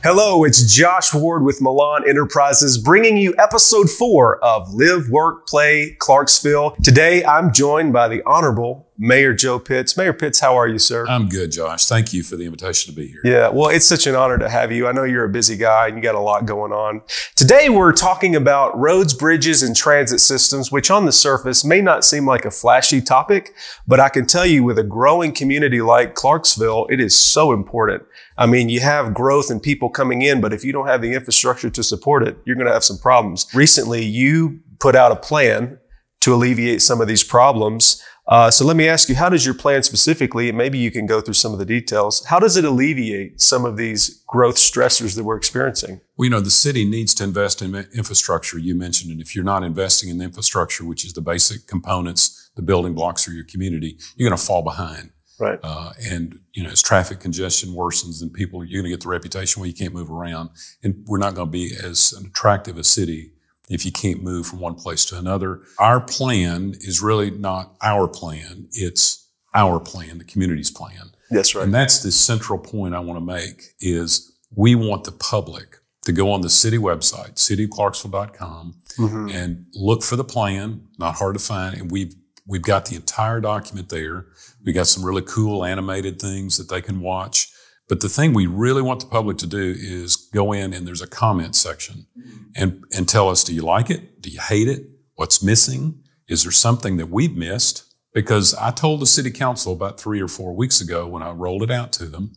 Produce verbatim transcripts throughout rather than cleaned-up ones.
Hello, it's Josh Ward with Millan Enterprises bringing you episode four of Live, Work, Play, Clarksville. Today, I'm joined by the Honorable Mayor Joe Pitts. Mayor Pitts, how are you, sir? I'm good, Josh. Thank you for the invitation to be here. Yeah, well, it's such an honor to have you. I know you're a busy guy and you got a lot going on. Today, we're talking about roads, bridges, and transit systems, which on the surface may not seem like a flashy topic, but I can tell you with a growing community like Clarksville, it is so important. I mean, you have growth and people coming in, but if you don't have the infrastructure to support it, you're going to have some problems. Recently, you put out a plan to alleviate some of these problems. Uh, so let me ask you, how does your plan specifically, and maybe you can go through some of the details, how does it alleviate some of these growth stressors that we're experiencing? Well, you know, the city needs to invest in infrastructure, you mentioned, and if you're not investing in the infrastructure, which is the basic components, the building blocks of your community, you're going to fall behind. Right. Uh, and, you know, as traffic congestion worsens and people, you're going to get the reputation where you can't move around. And we're not going to be as an attractive a city if you can't move from one place to another. Our plan is really not our plan. It's our plan, the community's plan. That's right. And that's the central point I want to make is we want the public to go on the city website, city of clarksville dot com, mm-hmm. and look for the plan, not hard to find. And we've We've got the entire document there. We got some really cool animated things that they can watch. But the thing we really want the public to do is go in and there's a comment section and, and tell us, do you like it? Do you hate it? What's missing? Is there something that we've missed? Because I told the city council about three or four weeks ago when I rolled it out to them,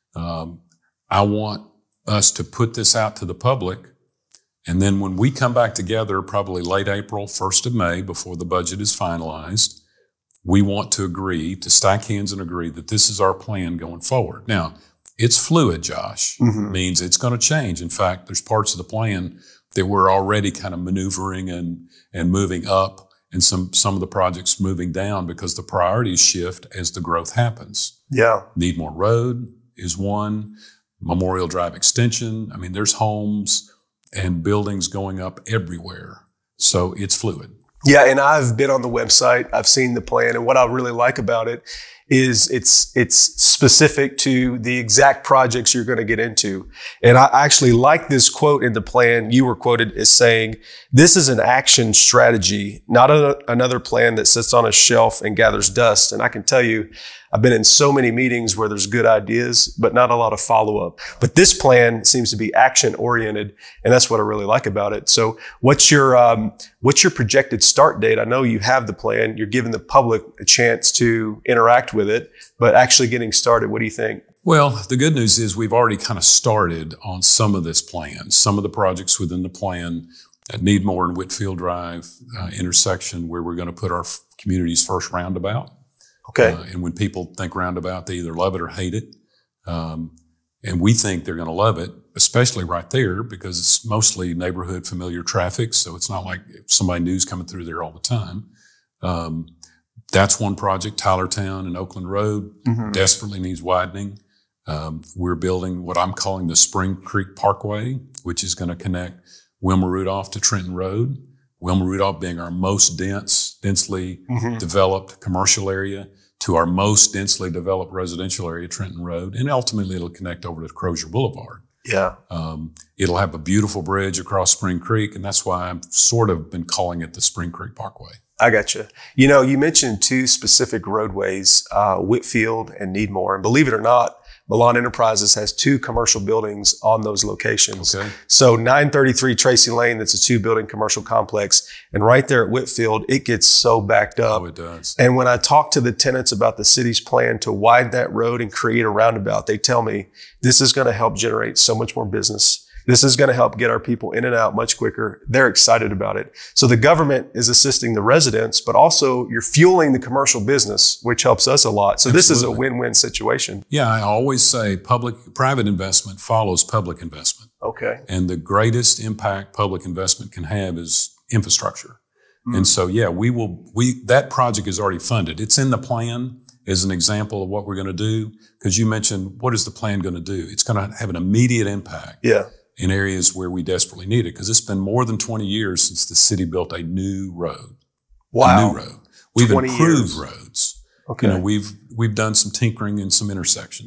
um, I want us to put this out to the public. And then when we come back together, probably late April, first of May, before the budget is finalized, we want to agree, to stack hands and agree that this is our plan going forward. Now, it's fluid, Josh. Mm-hmm. It means it's going to change. In fact, there's parts of the plan that we're already kind of maneuvering and, and moving up, and some, some of the projects moving down because the priorities shift as the growth happens. Yeah. Needmore Road is one, Memorial Drive Extension. I mean, there's homes and buildings going up everywhere. So it's fluid. Yeah, and I've been on the website, I've seen the plan, and what I really like about it is it's it's specific to the exact projects you're going to get into. And I actually like this quote in the plan. You were quoted as saying, this is an action strategy, not a, another plan that sits on a shelf and gathers dust. And I can tell you, I've been in so many meetings where there's good ideas, but not a lot of follow-up. But this plan seems to be action-oriented, and that's what I really like about it. So what's your um, what's your projected start date? I know you have the plan. You're giving the public a chance to interact with it, but actually getting started, what do you think? Well, the good news is we've already kind of started on some of this plan. Some of the projects within the plan at Needmore and Whitfield Drive uh, intersection where we're going to put our f- community's first roundabout. Okay. Uh, and when people think roundabout, they either love it or hate it. Um, and we think they're going to love it, especially right there because it's mostly neighborhood familiar traffic. So it's not like somebody new's coming through there all the time. Um, that's one project. Tylertown and Oakland Road mm-hmm. desperately needs widening. Um, we're building what I'm calling the Spring Creek Parkway, which is going to connect Wilma Rudolph to Trenton Road. Wilma Rudolph being our most dense, densely mm-hmm. developed commercial area to our most densely developed residential area, Trenton Road. And ultimately it'll connect over to Crozier Boulevard. Yeah. Um, it'll have a beautiful bridge across Spring Creek. And that's why I've sort of been calling it the Spring Creek Parkway. I got you. You know, you mentioned two specific roadways, uh, Whitfield and Needmore. And believe it or not, Millan Enterprises has two commercial buildings on those locations. Okay. So nine thirty-three Tracy Lane, that's a two-building commercial complex. And right there at Whitfield, it gets so backed up. Oh, it does. And when I talk to the tenants about the city's plan to widen that road and create a roundabout, they tell me this is going to help generate so much more business. This is going to help get our people in and out much quicker. They're excited about it. So the government is assisting the residents, but also you're fueling the commercial business, which helps us a lot. So Absolutely. This is a win-win situation. Yeah, I always say public, private investment follows public investment. Okay. And the greatest impact public investment can have is infrastructure. Mm. And so, yeah, we will, we, that project is already funded. It's in the plan as an example of what we're going to do. Because you mentioned, what is the plan going to do? It's going to have an immediate impact. Yeah. In areas where we desperately need it, because it's been more than twenty years since the city built a new road. Wow. A new road. We've improved years. roads. Okay. You know, we've, we've done some tinkering in some intersections,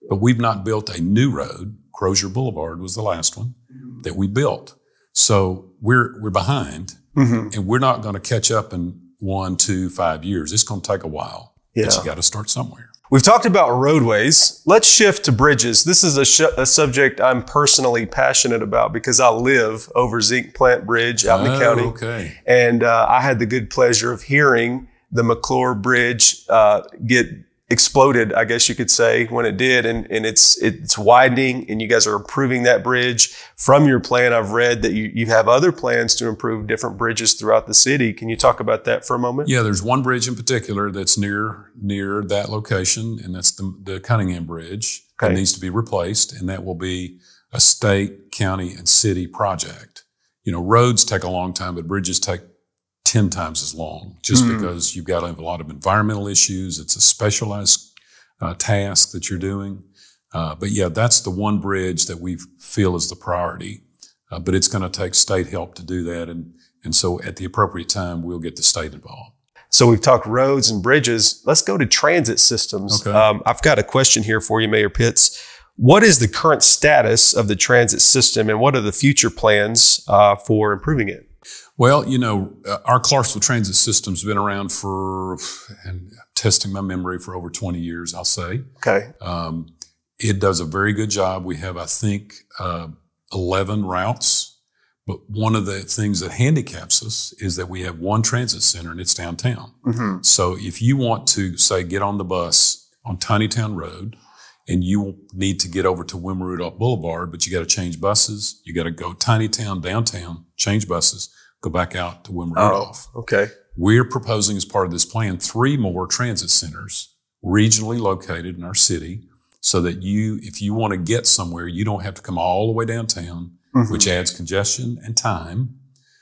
But we've not built a new road. Crozier Boulevard was the last one that we built. So we're we're behind, mm-hmm. and we're not going to catch up in one, two, five years. It's going to take a while. Yeah. But you got to start somewhere. We've talked about roadways. Let's shift to bridges. This is a, sh- a subject I'm personally passionate about because I live over Zinc Plant Bridge out in the oh, county. Okay. And uh, I had the good pleasure of hearing the McClure Bridge uh, get exploded, I guess you could say, when it did. And, and it's it's widening, and you guys are improving that bridge. From your plan, I've read that you, you have other plans to improve different bridges throughout the city. Can you talk about that for a moment? Yeah, there's one bridge in particular that's near near that location, and that's the, the Cunningham Bridge. Okay. That needs to be replaced, and that will be a state, county, and city project. You know, roads take a long time, but bridges take ten times as long, just mm. because you've got a lot of environmental issues. It's a specialized uh, task that you're doing. Uh, but yeah, that's the one bridge that we feel is the priority. Uh, but it's going to take state help to do that. And, and so at the appropriate time, we'll get the state involved. So we've talked roads and bridges. Let's go to transit systems. Okay. Um, I've got a question here for you, Mayor Pitts. What is the current status of the transit system, and what are the future plans uh, for improving it? Well, you know, uh, our Clarksville transit system's been around for, and testing my memory, for over twenty years, I'll say. Okay. Um, it does a very good job. We have, I think, uh, eleven routes. But one of the things that handicaps us is that we have one transit center, and it's downtown. Mm-hmm. So if you want to, say, get on the bus on Tinytown Road, and you need to get over to Wilma Rudolph Boulevard, but you got to change buses, you got to go Tinytown, downtown, change buses, go back out to Wilma Rudolph. Oh, okay. We're proposing, as part of this plan, three more transit centers regionally located in our city, so that you, if you want to get somewhere, you don't have to come all the way downtown, mm-hmm. which adds congestion and time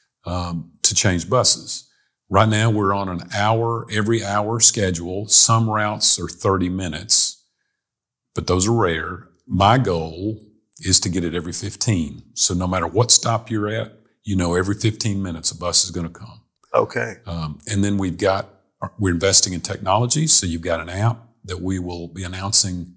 um, to change buses. Right now, we're on an hour, every hour schedule. Some routes are thirty minutes, but those are rare. My goal is to get it every fifteen. So no matter what stop you're at, you know, every fifteen minutes a bus is going to come. Okay. Um, and then we've got, we're investing in technology. So you've got an app that we will be announcing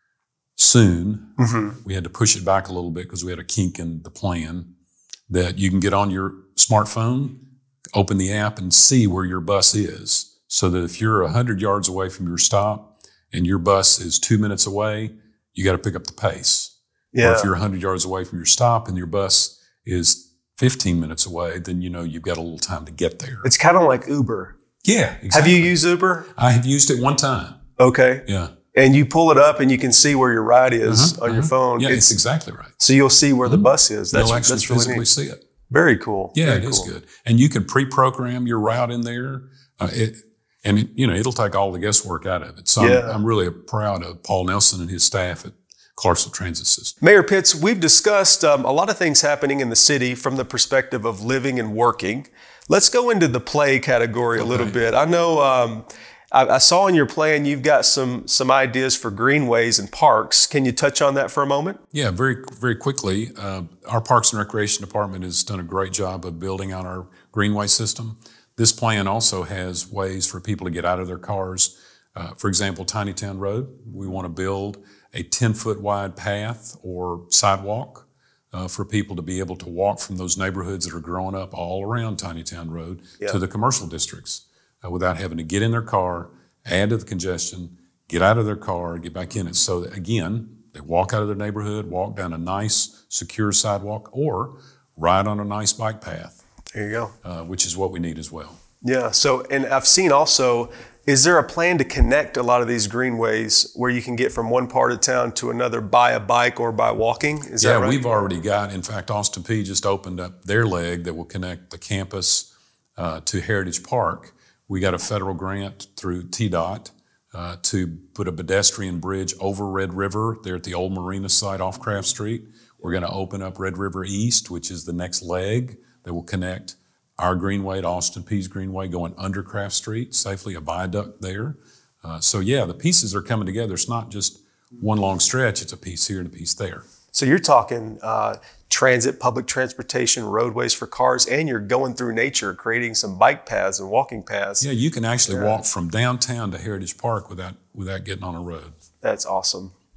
soon. Mm-hmm. We had to push it back a little bit because we had a kink in the plan, that you can get on your smartphone, open the app, and see where your bus is. So that if you're one hundred yards away from your stop and your bus is two minutes away, you got to pick up the pace. Yeah. Or if you're one hundred yards away from your stop and your bus is fifteen minutes away, then you know you've got a little time to get there. It's kind of like Uber. Yeah, exactly. Have you used Uber? I have used it one time. Okay. Yeah. And you pull it up and you can see where your ride is uh-huh, on uh-huh. your phone. Yeah, it's, it's exactly right. So you'll see where mm-hmm. the bus is. That's, you'll actually that's really physically neat. see it. Very cool. Yeah, Very it cool. is good. And you can pre-program your route in there. Uh, it, and, it, you know, it'll take all the guesswork out of it. So yeah. I'm, I'm really proud of Paul Nelson and his staff at Clarksville Transit System. Mayor Pitts, we've discussed um, a lot of things happening in the city from the perspective of living and working. Let's go into the play category okay. a little bit. I know um, I, I saw in your plan you've got some some ideas for greenways and parks. Can you touch on that for a moment? Yeah, very very quickly. Uh, our Parks and Recreation Department has done a great job of building out our greenway system. This plan also has ways for people to get out of their cars. Uh, for example, Tinytown Road, we want to build a ten foot wide path or sidewalk uh, for people to be able to walk from those neighborhoods that are growing up all around Tinytown Road yeah. to the commercial districts uh, without having to get in their car, add to the congestion, get out of their car, get back in it. So that, again, they walk out of their neighborhood, walk down a nice, secure sidewalk, or ride on a nice bike path. There you go. Uh, which is what we need as well. Yeah. So, and I've seen also, is there a plan to connect a lot of these greenways where you can get from one part of town to another by a bike or by walking? Is yeah, that right? We've already got, in fact, Austin Peay just opened up their leg that will connect the campus uh, to Heritage Park. We got a federal grant through T DOT uh, to put a pedestrian bridge over Red River there at the old marina site off Craft Street. We're going to open up Red River East, which is the next leg that will connect our greenway to Austin Peay's greenway going under Craft Street, safely, a viaduct there. Uh, so yeah, the pieces are coming together. It's not just one long stretch, it's a piece here and a piece there. So you're talking uh, transit, public transportation, roadways for cars, and you're going through nature, creating some bike paths and walking paths. Yeah, you can actually yeah. walk from downtown to Heritage Park without, without getting on a road. That's awesome.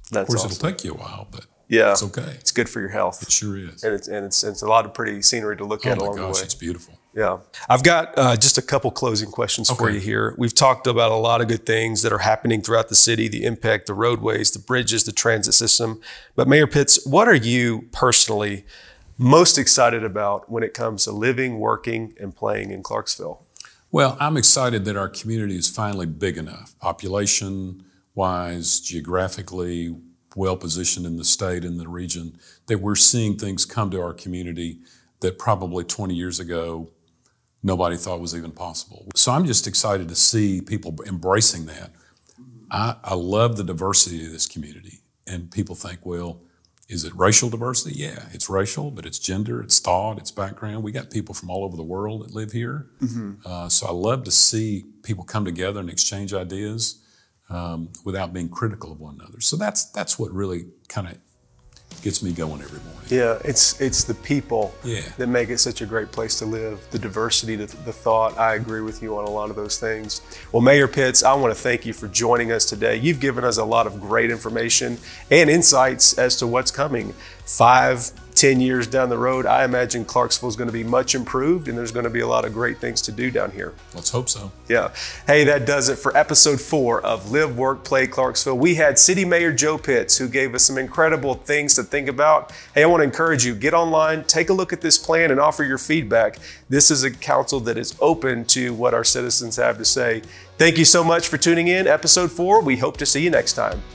That's of course, awesome. it'll take you a while, but yeah, it's okay. It's good for your health. It sure is. And it's, and it's, it's a lot of pretty scenery to look oh at my along gosh, the way. It's beautiful. Yeah. I've got uh, just a couple closing questions okay. for you here. We've talked about a lot of good things that are happening throughout the city, the impact, the roadways, the bridges, the transit system. But Mayor Pitts, what are you personally most excited about when it comes to living, working, and playing in Clarksville? Well, I'm excited that our community is finally big enough, population-wise, geographically, well-positioned in the state and the region, that we're seeing things come to our community that probably twenty years ago, nobody thought was even possible. So I'm just excited to see people embracing that. I, I love the diversity of this community. And people think, well, is it racial diversity? Yeah, it's racial, but it's gender, it's thought, it's background. We got people from all over the world that live here. Mm-hmm. uh, so I love to see people come together and exchange ideas um, without being critical of one another. So that's that's what really kind of gets me going every morning. Yeah, it's it's the people yeah. that make it such a great place to live, the diversity, the, the thought. I agree with you on a lot of those things. Well, Mayor Pitts, I want to thank you for joining us today. You've given us a lot of great information and insights as to what's coming. Five, ten years down the road, I imagine Clarksville is going to be much improved and there's going to be a lot of great things to do down here. Let's hope so. Yeah. Hey, that does it for episode four of Live, Work, Play Clarksville. We had City Mayor Joe Pitts, who gave us some incredible things to think about. Hey, I want to encourage you, get online, take a look at this plan and offer your feedback. This is a council that is open to what our citizens have to say. Thank you so much for tuning in. Episode four, we hope to see you next time.